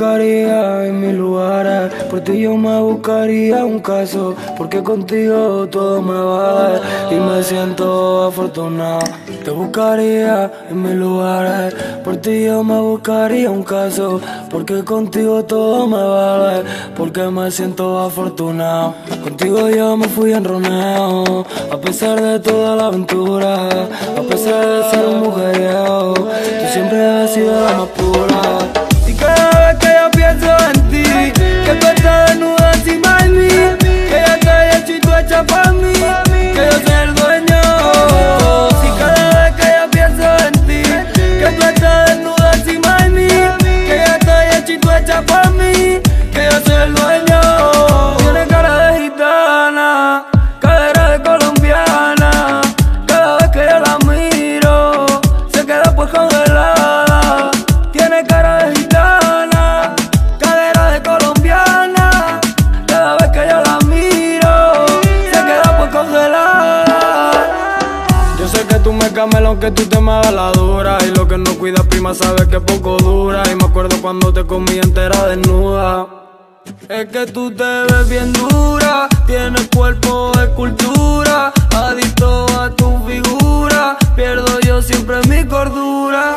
buscaría en mis lugares, por ti yo me buscaría un caso, porque contigo todo me va y me siento afortunado. Te buscaría en mis lugares, por ti yo me buscaría un caso, porque contigo todo me vale, porque me siento afortunado. Contigo yo me fui en roneo, a pesar de toda la aventura, a pesar de ser un mujeriego, tú siempre has sido la más pura. Y cada vez que yo pienso en ti, que tú estás desnuda encima de mí, que ya estoy hecho y tú hecha pa' mí, que yo soy el dueño. Si cada vez que yo pienso en ti, que tú estás desnuda encima de mí, que ya estoy hecho y tú hecha pa' mí, que yo soy el dueño. Tiene cara de gitana, cadera de colombiana, cada vez que yo la miro, se queda pues congelada. Tiene cara de gitana, cadera de colombiana, cada vez que yo la miro, se queda pues congelada. Yo sé que tú me camelas aunque tú te me hagas la dura, y lo que no cuidas prima sabes que poco dura, y me acuerdo cuando te comí entera desnuda. Es que tú te ves bien dura, tienes cuerpo de escultura, adicto a tu figura, pierdo yo siempre mi cordura.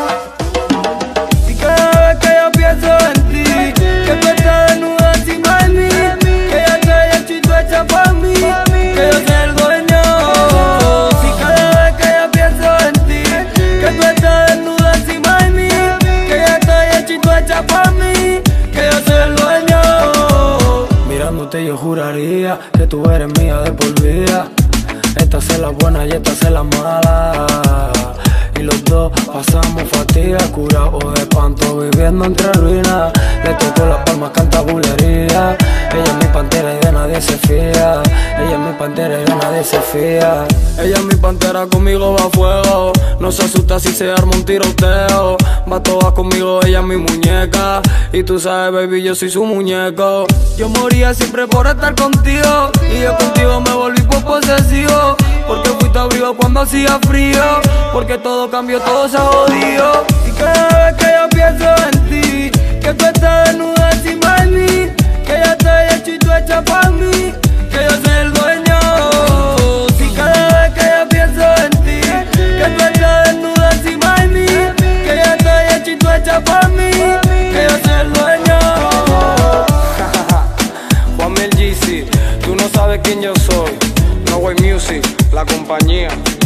Y cada vez que yo pienso en ti, que tú estás desnuda encima de mí, que ya estoy hecho y tú hecha pa' mí, que yo soy el dueño. Si cada vez que yo pienso en ti, que tú estás desnuda encima de mí, que ya estoy hecho y tú hecha pa' mí, que yo soy el dueño. Mirándote yo juraría que tú eres mía de por vida. Esta es la buena y esta es la mala, y los dos pasamos fatiga, curados de espanto, viviendo entre ruinas. Le toco las palmas, canta bulería. Ella es mi pantera y de nadie se fía. Ella es mi pantera y de nadie se fía. Ella es mi pantera, conmigo va a fuego. No se asusta si se arma un tiroteo. Va toda conmigo, ella es mi muñeca, y tú sabes, baby, yo soy su muñeco. Yo moría siempre por estar contigo, y yo contigo me volví por posesivo, porque fuiste abrigo cuando hacía frío, porque todo cambió, todo se jodió. Y cada vez que yo pienso en ti, que tú estás desnuda encima de mí, que ya estoy hecho y tú hecha pa' mí, que yo soy el dueño. Si cada vez que yo pienso en ti, que tú estás desnuda encima de mí, que ya estoy hecho y tú hecha pa' mí, que yo soy el dueño. Juan Mel GC, tú no sabes quién yo soy. No Way Music, la compañía.